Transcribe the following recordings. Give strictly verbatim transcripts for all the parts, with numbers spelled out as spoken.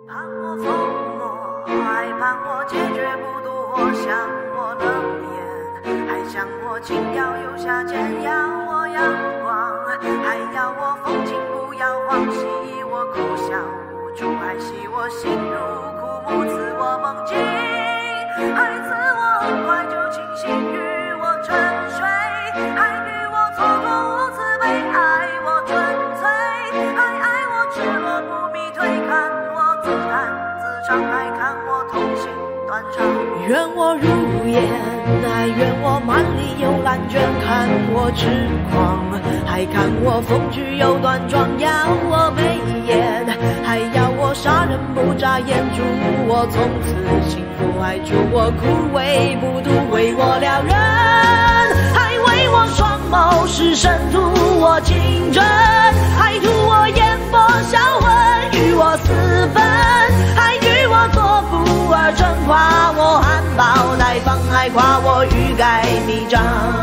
盼我疯魔，还盼我解决不多，想我冷眼，还想我情调有下贱，要我阳光，还要我风景不要忘记我苦笑无助，还系我心如枯木，赐我梦境，还赐我很快就清醒，与我沉睡，还与我错过无慈悲，爱我纯粹，还爱我赤裸不迷退，看我自弹自唱，还看我痛心断肠。 愿我如烟，还愿我满里有蓝卷，看我痴狂，还看我风趣又端庄，要我眉眼，还要我杀人不眨眼，祝我从此幸福，还祝我枯萎不渡，为我撩人，还为我双眸是神，图我情真，还图我眼波销魂，与我私奔，还与我作福而成，夸我含苞待放，还夸我欲盖弥彰。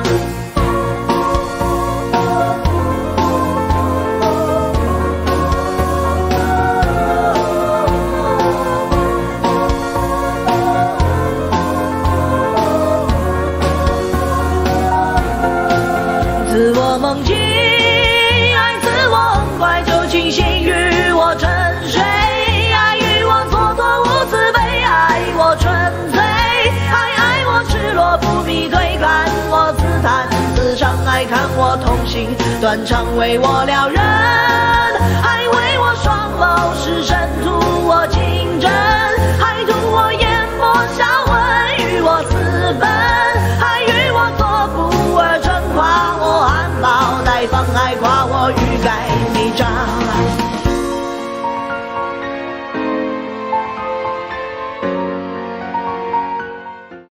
赐我梦境，爱赐我很快就清醒，与我沉睡，爱与我蹉跎无慈悲，爱我纯粹，还爱我赤裸不迷退，看我自弹自唱，还看我痛心断肠，为我撩人，还为我双眸是神，图